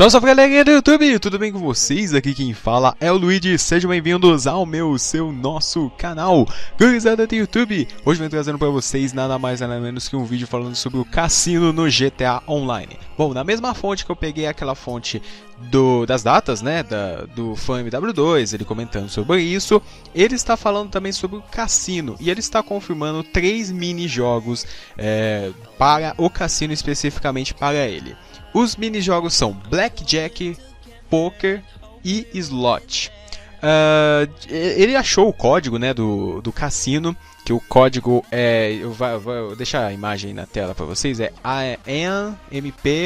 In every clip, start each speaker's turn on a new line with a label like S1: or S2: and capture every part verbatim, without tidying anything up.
S1: Salve, salve galerinha do YouTube, tudo bem com vocês? Aqui quem fala é o Luigi, sejam bem-vindos ao meu, seu, nosso canal Gurizada do YouTube. Hoje eu venho trazendo pra vocês nada mais nada menos que um vídeo falando sobre o cassino no G T A Online. Bom, na mesma fonte que eu peguei aquela fonte do, das datas, né, da, do fã M W dois, ele comentando sobre isso, ele está falando também sobre o cassino e ele está confirmando três mini-jogos é, para o cassino, especificamente para ele. Os minijogos são Blackjack, Poker e Slot. Uh, ele achou o código, né, do, do cassino, que o código é... Eu vou, vou deixar a imagem na tela para vocês, é A N M P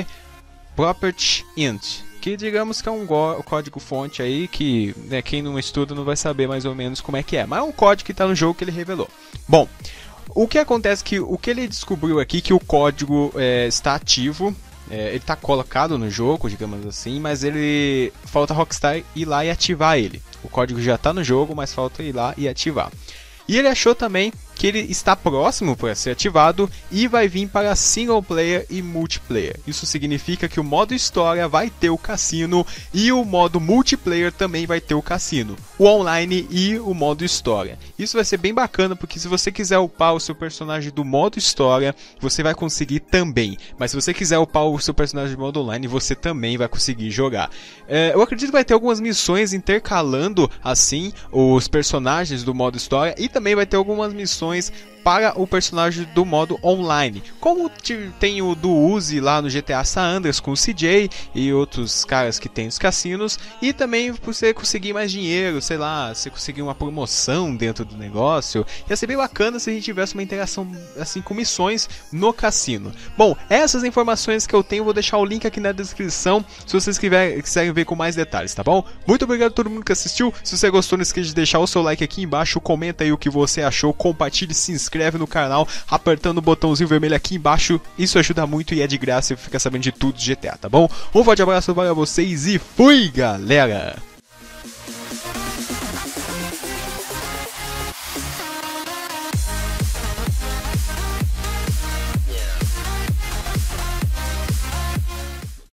S1: Property Int, que digamos que é um código fonte aí que, né, quem não estuda não vai saber mais ou menos como é que é, mas é um código que está no jogo que ele revelou. Bom, o que acontece é que o que ele descobriu aqui, que o código é, está ativo. É, ele está colocado no jogo, digamos assim, mas ele falta a Rockstar ir lá e ativar ele. O código já está no jogo, mas falta ir lá e ativar. E ele achou também que ele está próximo para ser ativado e vai vir para single player e multiplayer. Isso significa que o modo história vai ter o cassino e o modo multiplayer também vai ter o cassino, o online e o modo história. Isso vai ser bem bacana, porque se você quiser upar o seu personagem do modo história, você vai conseguir também. Mas se você quiser upar o seu personagem do modo online, você também vai conseguir jogar. É, eu acredito que vai ter algumas missões intercalando assim os personagens do modo história e também vai ter algumas missões para o personagem do modo online, como tem o do Uzi lá no G T A San Andreas com o C J e outros caras que tem os cassinos, e também por você conseguir mais dinheiro, sei lá, você conseguir uma promoção dentro do negócio. Ia ser bem bacana se a gente tivesse uma interação assim com missões no cassino. Bom, essas informações que eu tenho, vou deixar o link aqui na descrição se vocês quiserem ver com mais detalhes, tá bom? Muito obrigado a todo mundo que assistiu. Se você gostou, não esqueça de deixar o seu like aqui embaixo, comenta aí o que você achou, compartilhe, se inscreve no canal apertando o botãozinho vermelho aqui embaixo. Isso ajuda muito e é de graça e fica sabendo de tudo de G T A, tá bom? Um forte abraço para vocês e fui, galera!